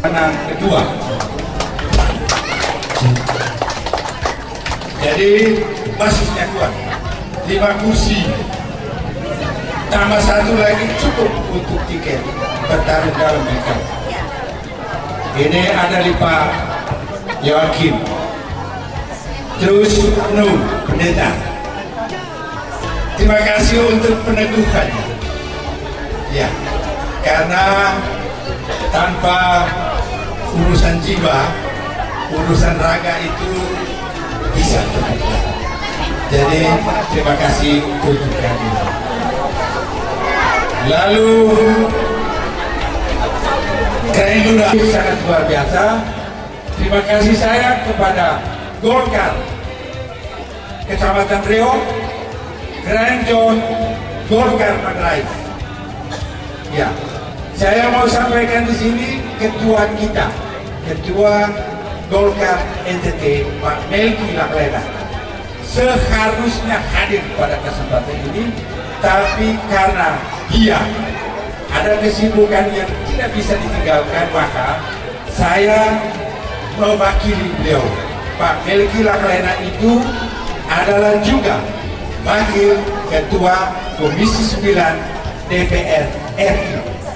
Anak kedua. Jadi basisnya kuat. 5 kursi. Tambah 1 lagi cukup untuk tiket bertarung dalam pilkada. Ini ada di Pak Yoakim. Terus pendeta. Terima kasih untuk peneguhannya. Ya, karena tanpa urusan jiwa, urusan raga itu bisa terbuka. Jadi terima kasih untuk kami. Lalu Gerindra sangat luar biasa. Terima kasih saya kepada Golkar Kecamatan Riau, Grand John Golkar Manggarai. Ya, saya mau sampaikan di sini ketua kita, ketua Golkar NTT Pak Melki Laklena, seharusnya hadir pada kesempatan ini, tapi karena dia ada kesibukan yang tidak bisa ditinggalkan, maka saya mewakili beliau. Pak Melki Laklena itu adalah juga wakil ketua Komisi 9 DPR RI.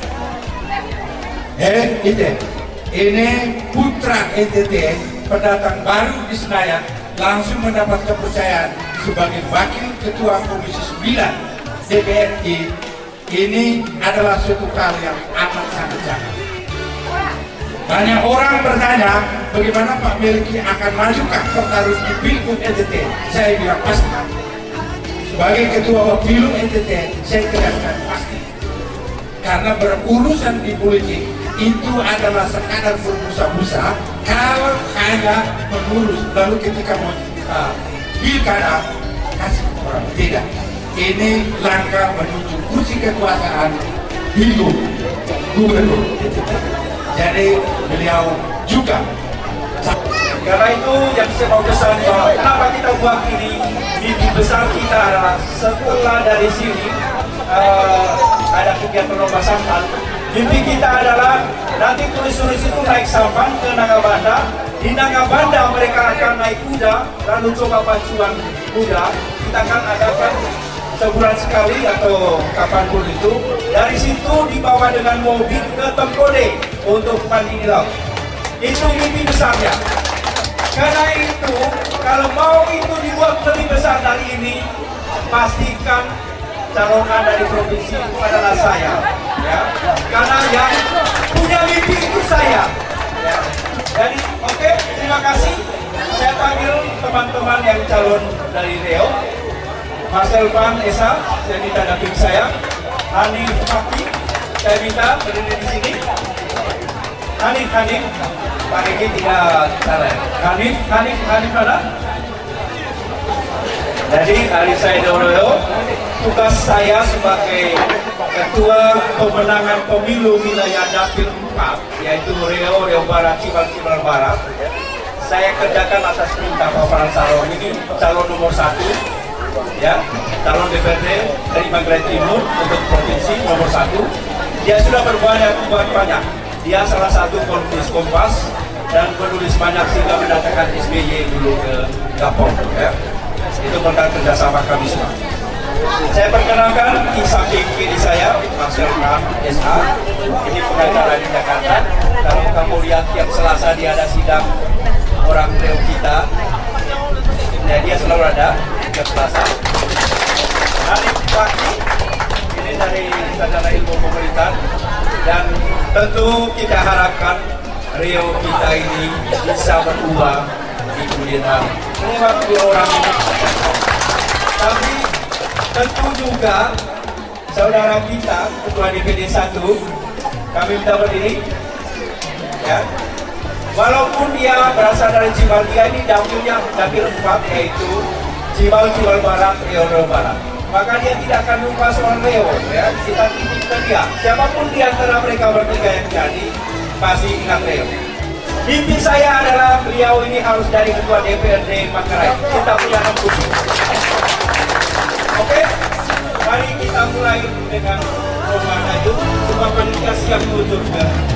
Ini putra NTT, pendatang baru di Senayan, langsung mendapat kepercayaan sebagai wakil ketua Komisi 9 DPR RI. Ini adalah suatu hal yang amat sangat jangan. Banyak orang bertanya bagaimana Pak Melki akan majukah pertarungan di Pilgub NTT. Saya bilang pasti. Sebagai ketua Bapilu NTT, saya katakan pasti. Karena berurusan di politik itu adalah sekadar berbusa-busa kalau hanya mengurus, lalu ketika mau pilkada kasih orang. Tidak. Ini langkah menuju kursi kekuasaan Pilgub Gubernur NTT. Jadi beliau juga. Karena itu yang saya mau pesan bahwa kenapa kita buat ini, mimpi besar kita adalah setelah dari sini ada kegiatan lomba sampan. Mimpi kita adalah nanti turis-turis itu naik sampan ke Nagabanda. Di Nagabanda mereka akan naik kuda, lalu coba pacuan kuda. Kita akan adakan sebulan sekali atau kapanpun itu. Dari situ dibawa dengan mobil ke Tempode untuk mandi di laut. Itu mimpi besarnya. Karena itu, kalau mau itu dibuat lebih besar dari ini, pastikan calonan dari provinsi itu adalah saya. Ya. Karena yang punya mimpi itu saya. Ya. Jadi, oke, terima kasih. Saya panggil teman-teman yang calon dari Riau. Mas Elvan Esa, saya minta damping saya. Hanif Fakti, saya minta berdiri di sini. Hanif. Pak Riki tidak salah. Hanif mana? Jadi hari saya Dodo, tugas saya sebagai ketua pemenangan pemilu wilayah Dapil 4, yaitu Riau Barat, Cibal Barat. Saya kerjakan atas perintah Pak Pransaro ini calon nomor 1, ya, calon DPRD dari Manggarai Timur untuk provinsi nomor 1. Dia sudah berbuat banyak. Dia salah satu penulis Kompas dan penulis banyak sehingga mendatangkan SBY dulu ke Gapong. Ya. Itu berkat kerjasama kami semua. Saya perkenalkan di samping kiri saya, Mas Elvan SA. Ini pengacara di Jakarta. Kalau kamu lihat tiap Selasa dia ada sidang orang Riau kita. Ya, dia selalu ada tiap Selasa. Hari pagi ini dari Sarjana Ilmu Pemerintahan. Dan tentu kita harapkan Riau kita ini bisa berubah di kemudian hari. Memang 2 orang ini. Tapi tentu juga saudara kita, Ketua DPD 1, kami minta berdiri. Ya. Walaupun dia berasal dari Cibal 3, ini dapilnya dapil 4, yaitu Cibal Barat, Riau Barat. Maka dia tidak akan lupa soal Riau, ya. Kita titipkan dia. Siapapun di antara mereka bertiga yang jadi, pasti ingat Riau. Mimpi saya adalah beliau ini harus dari ketua DPRD Manggarai. Kita punya 6 kursi. Oke, mari kita mulai dengan Roman Ayu. Supaya panitia siap menuju ke